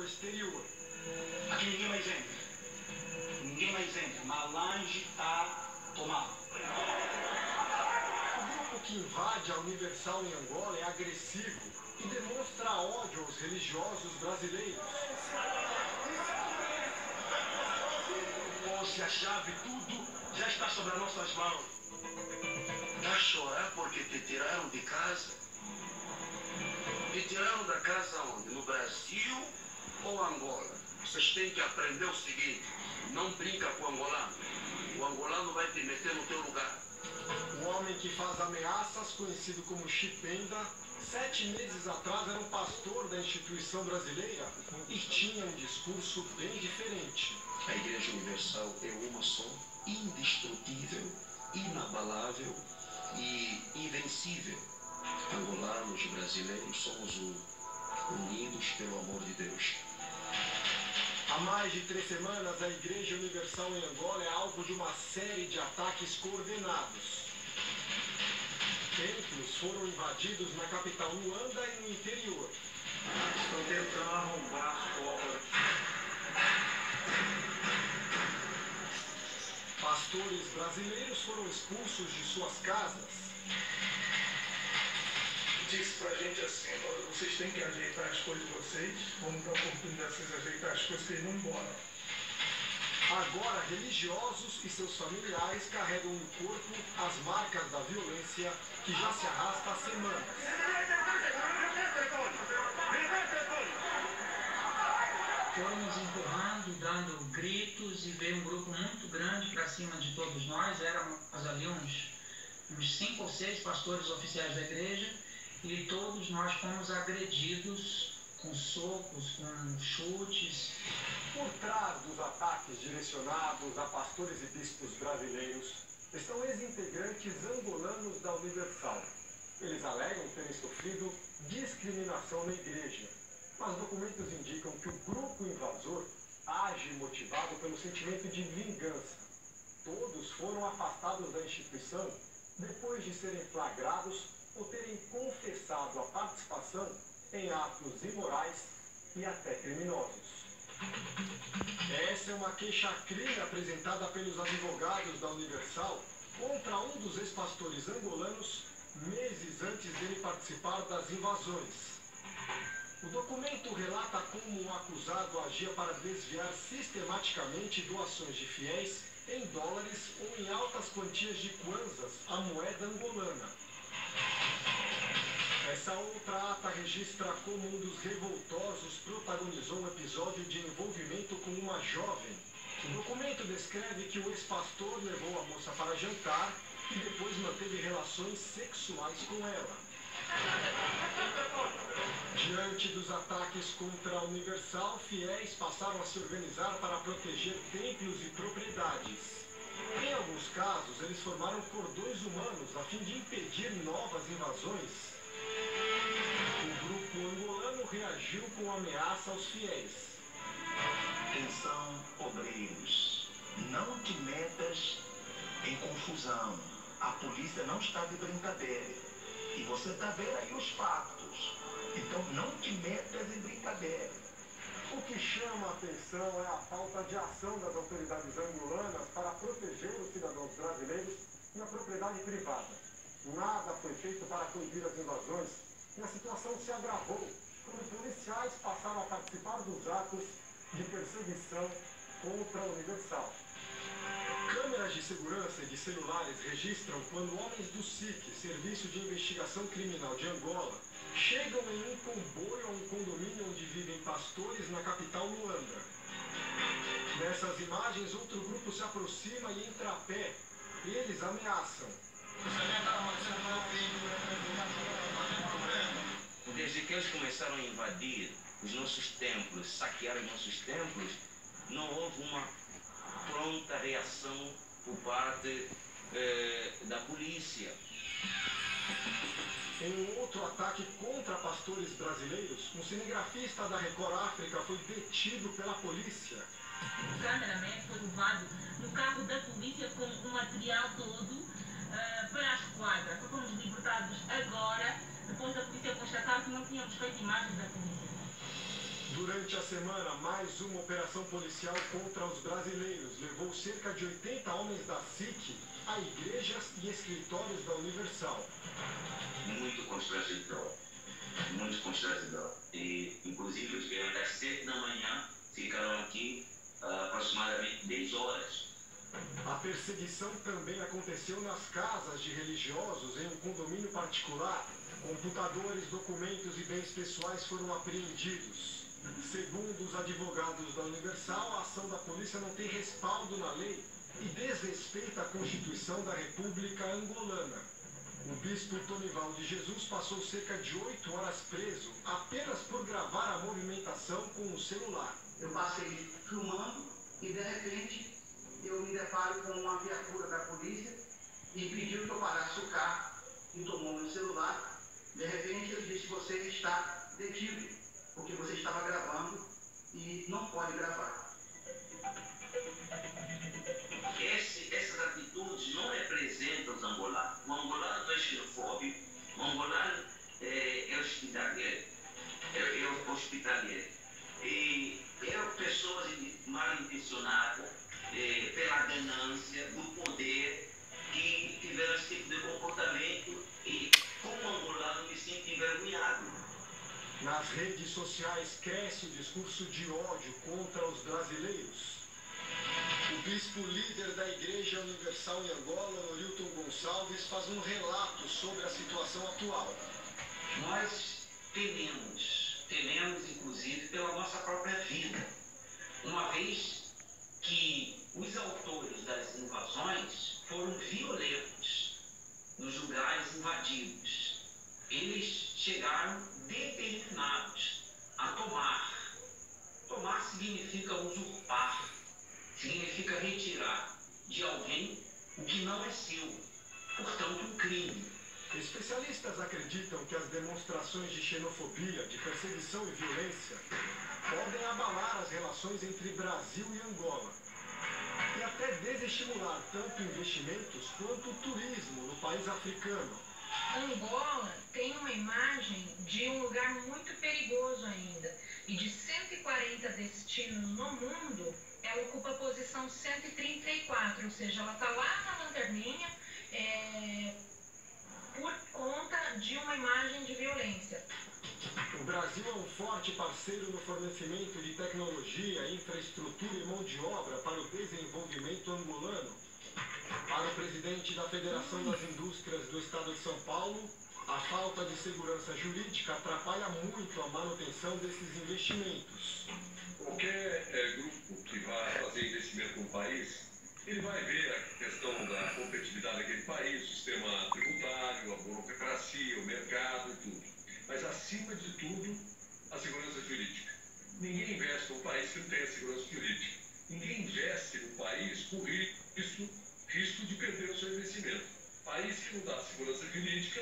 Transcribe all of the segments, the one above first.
no exterior. Aqui ninguém mais entra. Ninguém mais entra. Malange tá tomado. O grupo que invade a Universal em Angola é agressivo e demonstra ódio aos religiosos brasileiros. Posse, a chave, tudo já está sobre as nossas mãos. Vai chorar porque te tiraram de casa? Te tiraram da casa onde? No Brasil ou Angola? Vocês têm que aprender o seguinte: não brinca com o angolano. O angolano vai te meter no teu lugar. O homem que faz ameaças, conhecido como Chipenda, 7 meses atrás era um pastor da instituição brasileira e tinha um discurso bem diferente. A Igreja Universal é uma só, indestrutível, inabalável e invencível. Angolanos e brasileiros somos unidos pelo amor de Deus. Há mais de 3 semanas, a Igreja Universal em Angola é alvo de uma série de ataques coordenados. Templos foram invadidos na capital Luanda e no interior. Estão tentando arrombar as portas. Pastores brasileiros foram expulsos de suas casas. Disse pra gente assim: olha, vocês têm que ajeitar as coisas de vocês, vamos dar oportunidade de vocês ajeitar as coisas que eles não embora. Agora, religiosos e seus familiares carregam no corpo as marcas da violência que já se arrasta há semanas. Fomos empurrando, dando gritos e veio um grupo muito grande para cima de todos nós. Éramos ali uns 5 ou 6 pastores oficiais da igreja e todos nós fomos agredidos com socos, com chutes. Por trás dos ataques direcionados a pastores e bispos brasileiros estão ex-integrantes angolanos da Universal. Eles alegam terem sofrido discriminação na igreja, mas documentos indicam que o grupo invasor age motivado pelo sentimento de vingança. Todos foram afastados da instituição depois de serem flagrados ou terem confessado a participação em atos imorais e até criminosos. Essa é uma queixa-crime apresentada pelos advogados da Universal contra um dos ex-pastores angolanos meses antes dele participar das invasões. O documento relata como um acusado agia para desviar sistematicamente doações de fiéis em dólares ou em altas quantias de kwanzas, a moeda angolana. Essa outra ata registra como um dos revoltosos protagonizou um episódio de envolvimento com uma jovem. O documento descreve que o ex-pastor levou a moça para jantar e depois manteve relações sexuais com ela. Diante dos ataques contra a Universal, fiéis passaram a se organizar para proteger templos e propriedades. Em alguns casos, eles formaram cordões humanos a fim de impedir novas invasões. O grupo angolano reagiu com ameaça aos fiéis. Atenção, obreiros, não te metas em confusão. A polícia não está de brincadeira. E você está vendo aí os fatos. Então não te metas em brincadeira. O que chama a atenção é a falta de ação das autoridades angolanas para proteger os cidadãos brasileiros e a propriedade privada. Nada foi feito para coibir as invasões e a situação se agravou quando policiais passaram a participar dos atos de perseguição contra a Universal. Câmeras de segurança e de celulares registram quando homens do SIC, Serviço de Investigação Criminal de Angola, chegam em um comboio a um condomínio onde vivem pastores na capital Luanda. Nessas imagens, outro grupo se aproxima e entra a pé. Eles ameaçam. Desde que eles começaram a invadir os nossos templos, saquear os nossos templos, não houve uma pronta reação por parte da polícia. Em um outro ataque contra pastores brasileiros, um cinegrafista da Record África foi detido pela polícia. O cameraman foi levado no carro da polícia com o material todo para a esquadra. Só fomos libertados agora, depois da polícia constatar que não tínhamos feito imagens da polícia. Durante a semana, mais uma operação policial contra os brasileiros levou cerca de 80 homens da SIC a igrejas e escritórios da Universal. Muito constrangedor. Muito constrangedor. E, inclusive, os que às 7 da manhã ficaram aqui aproximadamente 10 horas. A perseguição também aconteceu nas casas de religiosos em um condomínio particular. Computadores, documentos e bens pessoais foram apreendidos. Segundo os advogados da Universal, a ação da polícia não tem respaldo na lei e desrespeita a Constituição da República Angolana. O bispo Tonival de Jesus passou cerca de 8 horas preso apenas por gravar a movimentação com o celular. Eu passei filmando e, de repente, eu me deparo com uma viatura da polícia e pediu que eu parasse o carro e tomou meu celular. De repente, ele disse: você está detido, porque você estava gravando e não pode gravar. Essas atitudes não representam os angolanos. O angolano não é xenofóbico, o angolano é hospitaleiro. E pessoas mal intencionadas, pela ganância, do poder, que tiveram esse tipo de comportamento e, como angolano, me sinto envergonhado. Nas redes sociais cresce o discurso de ódio contra os brasileiros. O bispo líder da Igreja Universal em Angola, Norilton Gonçalves, faz um relato sobre a situação atual. Nós tememos inclusive pela nossa própria vida, uma vez que os autores das invasões foram violentos nos lugares invadidos. Eles chegaram determinados a tomar. Tomar significa usurpar, significa retirar de alguém o que não é seu, portanto um crime. Especialistas acreditam que as demonstrações de xenofobia, de perseguição e violência podem abalar as relações entre Brasil e Angola e até desestimular tanto investimentos quanto o turismo no país africano. Angola tem uma imagem de um lugar muito perigoso ainda, e de 140 destinos no mundo, ela ocupa a posição 134, ou seja, ela está lá na lanterninha, por conta de uma imagem de violência. O Brasil é um forte parceiro no fornecimento de tecnologia, infraestrutura e mão de obra para o desenvolvimento angolano. Para o presidente da Federação das Indústrias do Estado de São Paulo, a falta de segurança jurídica atrapalha muito a manutenção desses investimentos. Qualquer grupo que vá fazer investimento no país, ele vai ver a questão da competitividade daquele país, o sistema tributário, a burocracia, o mercado e tudo. Mas, acima de tudo, a segurança jurídica. Ninguém investe num país que não tenha segurança jurídica. Ninguém investe num país com risco de perder o seu investimento. País que não dá segurança jurídica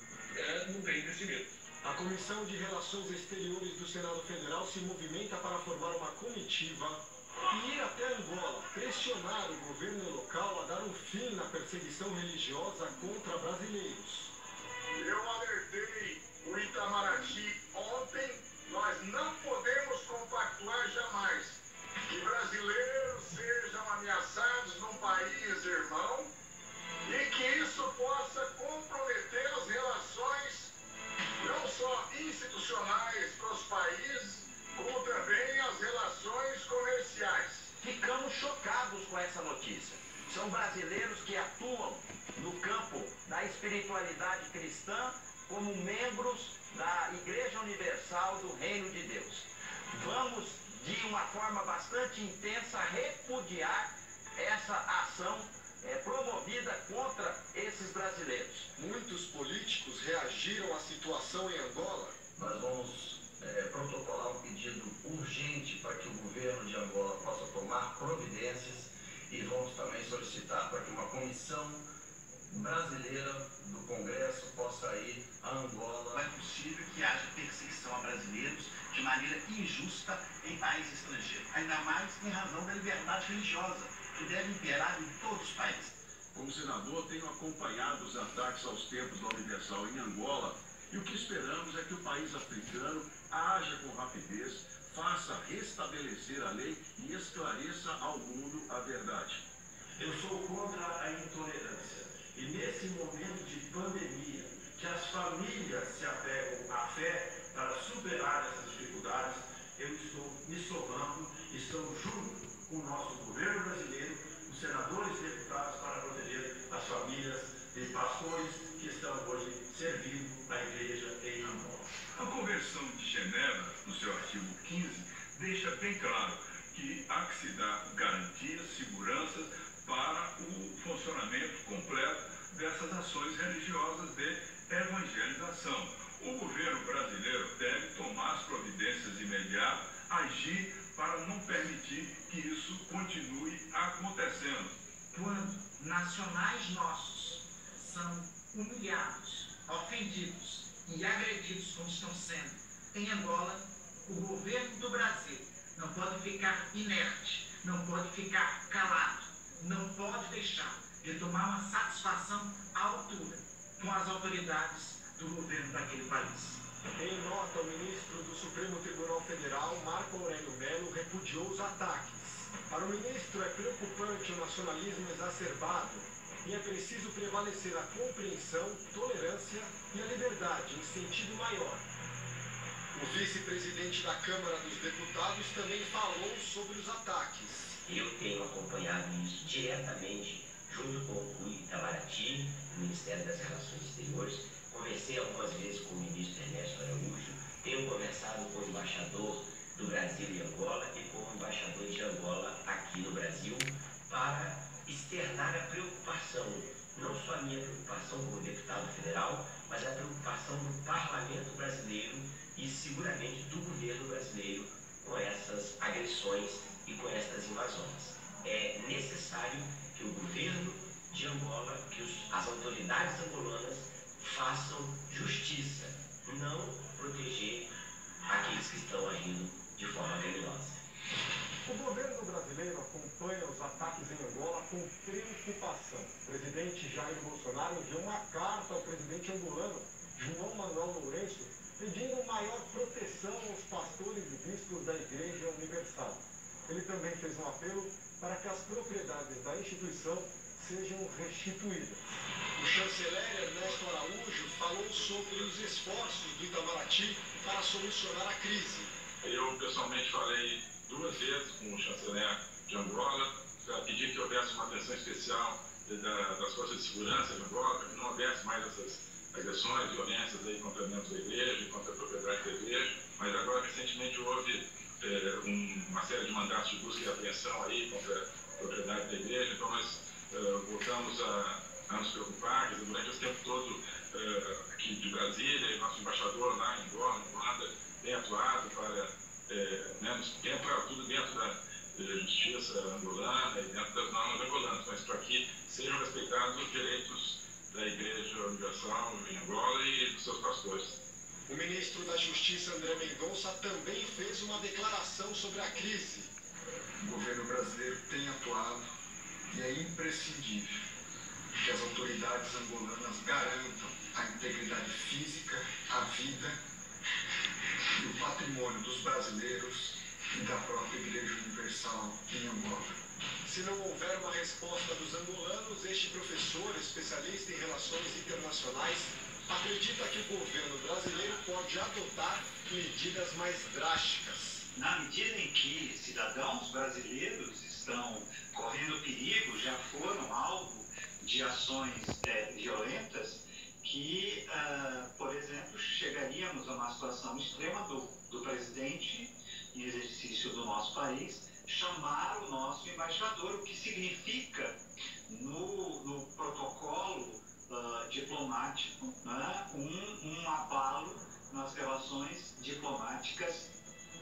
não tem investimento. A Comissão de Relações Exteriores do Senado Federal se movimenta para formar uma comitiva e ir até Angola, pressionar o governo local a dar um fim na perseguição religiosa contra brasileiros. Eu alertei o Itamaraty ontem, nós não podemos compactuar jamais que brasileiros sejam ameaçados num país irmão e que isso possa comprometer as relações não só institucionais para os países, como também as relações comerciais. Ficamos chocados com essa notícia. São brasileiros que atuam no campo da espiritualidade cristã como membros da Igreja Universal do Reino de Deus. Vamos, de uma forma bastante intensa, repudiar essa ação promovida contra esses brasileiros. Muitos políticos reagiram à situação em Angola. Nós vamos protocolar um pedido urgente para que o governo de Angola possa tomar providências e vamos também solicitar para que uma comissão brasileira do Congresso possa ir a Angola. Não é possível que haja perseguição a brasileiros de maneira injusta em países estrangeiros, ainda mais em razão da liberdade religiosa, que deve imperar em todos os países. Como senador, tenho acompanhado os ataques aos templos da Universal em Angola e o que esperamos é que o país africano haja com rapidez, faça restabelecer a lei e esclareça ao mundo a verdade. Eu sou contra a intolerância. E nesse momento de pandemia, que as famílias se apegam à fé para superar essas dificuldades, eu estou me somando, estou junto com o nosso governo brasileiro, os senadores e deputados, para proteger as famílias de pastores que estão hoje servindo a igreja em Angola. A Convenção de Genebra, no seu artigo 15, deixa bem claro que há que se dar garantias, seguranças para o funcionamento completo dessas ações religiosas de evangelização. O governo brasileiro deve tomar as providências imediatas, agir para não permitir que isso continue acontecendo. Quando nacionais nossos são humilhados, ofendidos e agredidos como estão sendo em Angola, o governo do Brasil não pode ficar inerte, não pode ficar calado, não pode deixar de tomar uma satisfação à altura com as autoridades do governo daquele país. Em nota, o ministro do Supremo Tribunal Federal, Marco Aurélio Mello, repudiou os ataques. Para o ministro, é preocupante o nacionalismo exacerbado e é preciso prevalecer a compreensão, tolerância e a liberdade em sentido maior. O vice-presidente da Câmara dos Deputados também falou sobre os ataques. Eu tenho acompanhado isso diretamente junto com o Itamaraty, o Ministério das Relações Exteriores. Conversei algumas vezes com o ministro Ernesto Araújo, tenho conversado com o embaixador do Brasil em Angola e com o embaixador de Angola aqui no Brasil para externar a preocupação, não só a minha preocupação como deputado federal, mas a preocupação do parlamento brasileiro e seguramente do governo brasileiro com essas agressões e com essas invasões. É necessário que o governo de Angola, que as autoridades angolanas façam justiça, não proteger aqueles que estão agindo de forma criminosa. O governo brasileiro acompanha os ataques em Angola com preocupação. O presidente Jair Bolsonaro enviou uma carta ao presidente angolano, João Manuel Lourenço, pedindo maior proteção aos pastores e bispos da Igreja Universal. Ele também fez um apelo para que as propriedades da instituição sejam restituídas. O chanceler Ernesto Araújo falou sobre os esforços do Itamaraty para solucionar a crise. Eu pessoalmente falei 2 vezes com o chanceler de Angola para pedir que houvesse uma atenção especial das forças de segurança de Angola, para que não houvesse mais essas agressões, violências aí contra membros da igreja e contra a propriedade da igreja. Mas agora, recentemente, houve uma série de mandatos de busca e apreensão aí contra a propriedade da igreja. Então, nós voltamos a nos preocupar. Durante esse tempo todo aqui de Brasília, e nosso embaixador lá em Angola, em Luanda, tem atuado para tem atuado tudo dentro da justiça angolana e dentro das normas angolanas, mas para que sejam respeitados os direitos da Igreja Universal em Angola e dos seus pastores. O ministro da Justiça, André Mendonça, também fez uma declaração sobre a crise. O governo brasileiro tem atuado e é imprescindível que as autoridades angolanas garantam a integridade física, a vida e o patrimônio dos brasileiros e da própria Igreja Universal em Angola. Se não houver uma resposta dos angolanos, este professor, especialista em relações internacionais, acredita que o governo brasileiro pode adotar medidas mais drásticas. Na medida em que cidadãos brasileiros estão correndo perigo, já foram alvo de ações violentas, que, por exemplo, chegaríamos a uma situação extrema do presidente, em exercício do nosso país, chamar o nosso embaixador, o que significa, no protocolo diplomático, né, um abalo nas relações diplomáticas.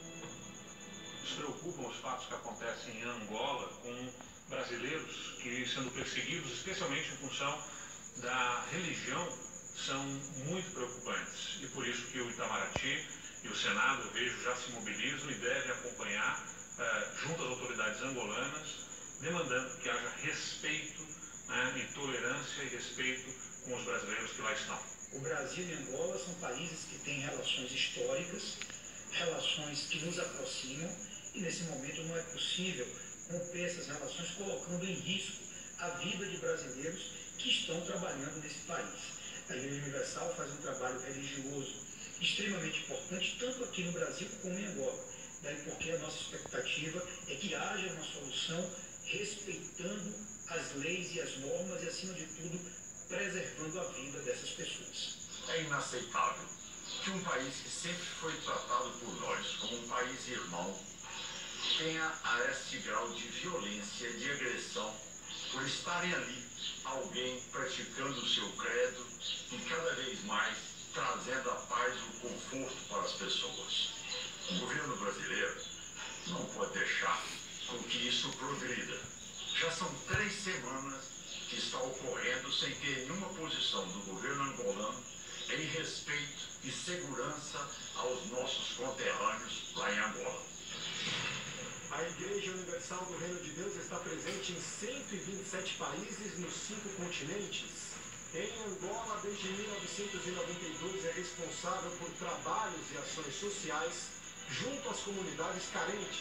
Nos preocupam os fatos que acontecem em Angola com brasileiros que, sendo perseguidos, especialmente em função da religião, são muito preocupantes. E por isso que o Itamaraty e o Senado, eu vejo, já se mobilizam e devem acompanhar, junto às autoridades angolanas, demandando que haja respeito, né, e tolerância e respeito com os brasileiros que lá estão. O Brasil e Angola são países que têm relações históricas, relações que nos aproximam e nesse momento não é possível romper essas relações colocando em risco a vida de brasileiros que estão trabalhando nesse país. A Igreja Universal faz um trabalho religioso extremamente importante, tanto aqui no Brasil como em Angola. Daí porque a nossa expectativa é que haja uma solução respeitando as leis e as normas e, acima de tudo, preservando a vida dessas pessoas. É inaceitável que um país que sempre foi tratado por nós como um país irmão tenha a este grau de violência, de agressão, por estarem ali alguém praticando o seu credo e cada vez mais trazendo a paz e o conforto para as pessoas. O governo brasileiro não pode deixar com que isso progrida. Já são 3 semanas que está ocorrendo sem ter nenhuma posição do governo angolano em respeito e segurança aos nossos conterrâneos lá em Angola. A Igreja Universal do Reino de Deus está presente em 127 países nos 5 continentes. Em Angola, desde 1992, é responsável por trabalhos e ações sociais junto às comunidades carentes.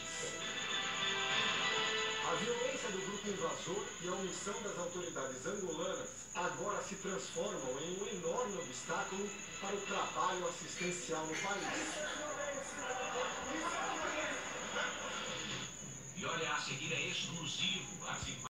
A violência do grupo invasor e a omissão das autoridades angolanas agora se transformam em um enorme obstáculo para o trabalho assistencial no país. E olha, a seguir é exclusivo.